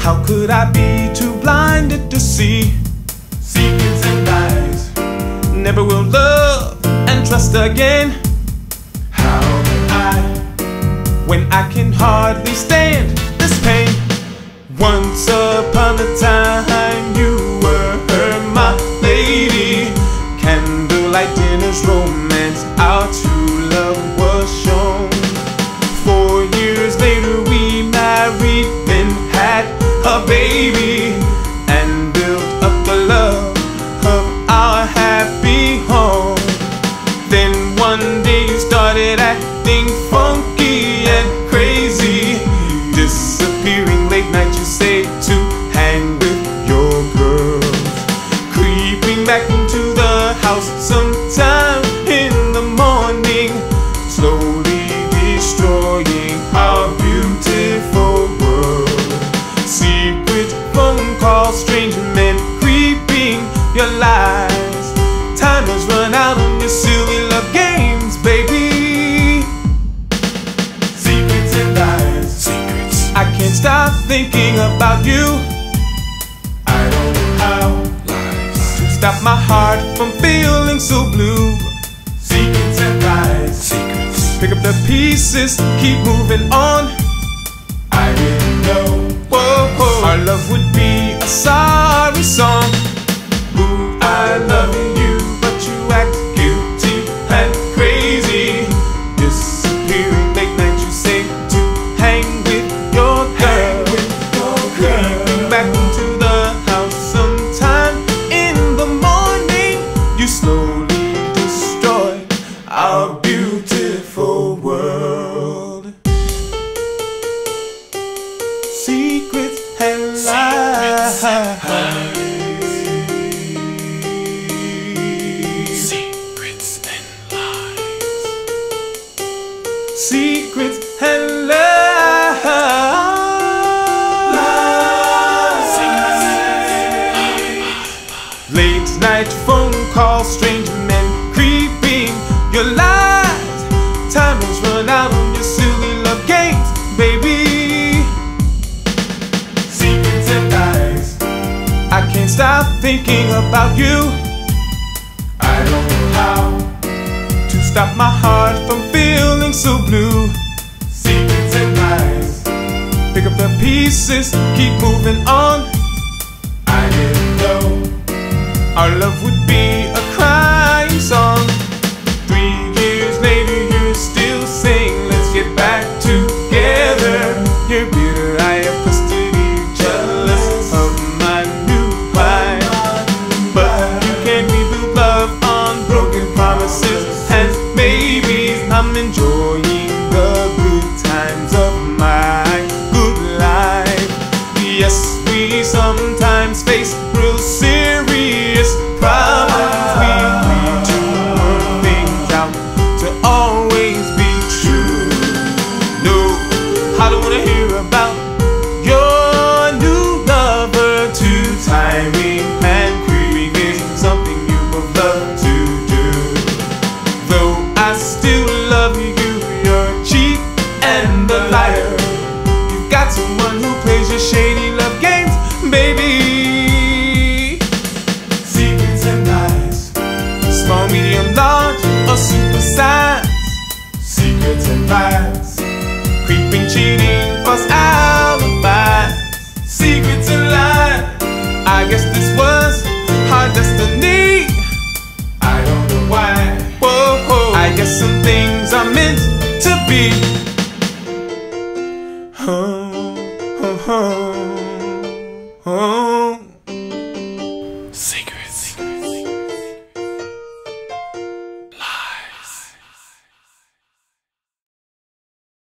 How could I be too blinded to see secrets and lies? Never will love and trust again. How can I, when I can hardly stand this pain? Once upon a time you were my lady. Candlelight dinners, romance, our true love was shown. 4 years later we married, then had a baby, and built up the love of our happy home. Then one day you started acting funky and crazy, disappearing late night, you say, to hang with your girls, creeping back into the house sometime in the morning, slowly destroying our beautiful world. Secret phone calls, strange men creeping your lies. Time has run out on your silly love games, baby. Secrets and lies. Secrets. I can't stop thinking about you. I don't know how to stop my heart from feeling so blue. Secrets and lies. Secrets. Pick up the pieces, keep moving on. I didn't know, whoa, our love would be a sorry song. Ooh, I love you, but you act guilty and crazy, disappearing late night, you say, to hang with your girl, creeping back into the house sometime in the morning. You slowly destroy our beautiful world. Secrets and lies. Secrets and lies. Secrets and lies. Late night phone calls, strange men creeping your lies. Time has run out on your silly love games, baby. Secrets and lies. I can't stop thinking about you. I don't know how to stop my heart from feeling so blue. Secrets and lies. Pick up the pieces, keep moving on. I didn't know our love would be a crying song. 3 years later you're still saying, let's get back together. You're bitter, I am custody, jealous of my new wife. But you can't rebuild love on broken promises and maybe I'm enjoying the good times of my good life. Yes, we sometimes face real serious problems. We need to work things out to always be true. No, I don't wanna hear about your new lover. Too timing and creeping is something you would love to do. Though I still love you, you're cheap and a liar. You've got someone who plays your shady love games, baby. Secrets and lies. Small, medium, large, or super size. Secrets and lies. Creeping, cheating, false alibis. Secrets and lies. I guess this was our destiny. I don't know why. Whoa, whoa. I guess some things are meant to be. Oh, oh, oh, oh.